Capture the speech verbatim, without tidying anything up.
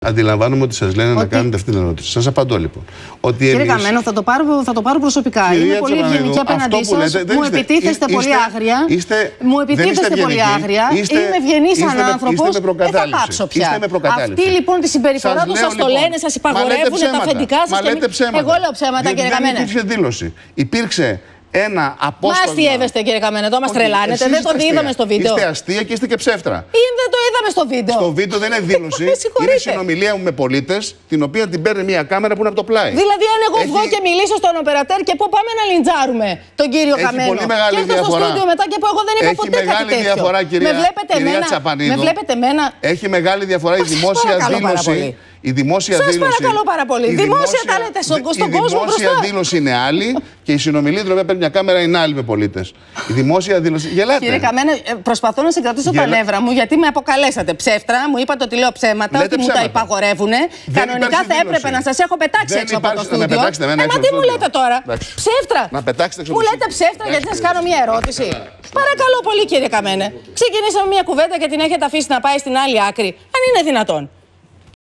αντιλαμβάνομαι ότι σας λένε ότι... να κάνετε αυτή την ερώτηση. Σας απαντώ λοιπόν. Ότι Κύριε εμείς... Καμένο, θα το πάρω, θα το πάρω προσωπικά. Κυρία Είμαι πολύ ευγενική απέναντί σας. Μου επιτίθεστε πολύ άγρια. Είστε, μου επιτίθεστε πολύ άγρια. Είστε, Είμαι ευγενής σαν άνθρωπος. Δεν θα πάψω πια. Αυτή λοιπόν τη συμπεριφορά που σας το λένε, σας υπαγορεύουν τα αφεντικά σας. Εγώ λέω ψέματα, κύριε Καμένο. Δεν υπήρξε δήλωση. Υπήρξε ένα απόσπασμα. Μα αστείευεστε, κύριε Καμένο, εδώ μας τρελάνετε. Δεν το είδαμε στο βίντεο. Είστε αστεία και είστε και ψεύτρα. Ή δεν το είδαμε στο βίντεο. Στο βίντεο δεν είναι δήλωση. Είναι συνομιλία μου με πολίτες, την οποία την παίρνει μια κάμερα που είναι από το πλάι. Δηλαδή, αν εγώ Έχει... βγω και μιλήσω στον οπερατέρ και πω πάμε να λιντζάρουμε τον κύριο Έχει Καμένο. Πολύ μεγάλη και έρθω στο στούντιο μετά και πω εγώ δεν είπα Έχει ποτέ κάτι τέτοιο. Διαφορά, κυρία, με βλέπετε κυρία εμένα. Με βλέπετε εμένα. Έχει μεγάλη διαφορά η δημόσια δήλωση. Η δημόσια Σας δήλωση. Σας παρακαλώ πάρα πολύ. Η δημόσια τα λέτε στον κόσμο μπροστά. Η δημόσια δήλωση είναι άλλη και η συνομιλία την οποία παίρνει μια κάμερα είναι άλλη με πολίτες. Η δημόσια δήλωση. Γελάτε. Κύριε Καμένο, προσπαθώ να συγκρατήσω Γελα... τα νεύρα μου γιατί με αποκαλέσατε ψεύτρα. Μου είπατε ότι λέω ψέματα, Λέτε ότι ψέματα. μου τα υπαγορεύουν. Κανονικά θα έπρεπε να σας έχω πετάξει έξω από το στούντιο. Ε, μα τι μου λέτε τώρα. Ψεύτρα. Μου λέτε ψεύτρα γιατί σας κάνω μια ερώτηση. Παρακαλώ πολύ, κύριε Καμένε. Ξεκινήσαμε μια κουβέντα και την έχετε αφήσει να πάει στην άλλη άκρη. Αν είναι δυνατόν.